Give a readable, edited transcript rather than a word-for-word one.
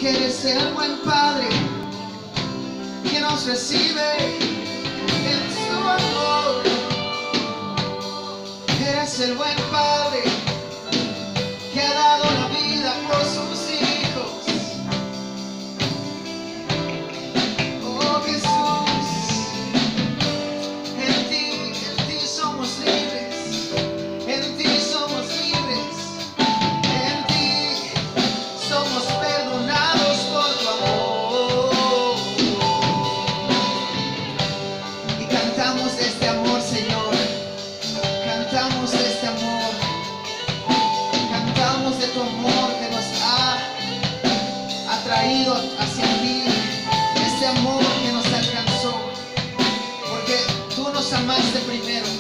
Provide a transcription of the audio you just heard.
porque eres el buen Padre que nos recibe en su amor. Eres el buen Padre que ha dado la vida por sus hijos. Oh Jesús, en ti somos libres, en ti somos libres, en ti somos perdonados por tu amor. Y cantamos de este amor, Señor, cantamos de este amor, cantamos de tu amor que nos ha atraído hacia ti, este amor que nos alcanzó, porque tú nos amaste primero.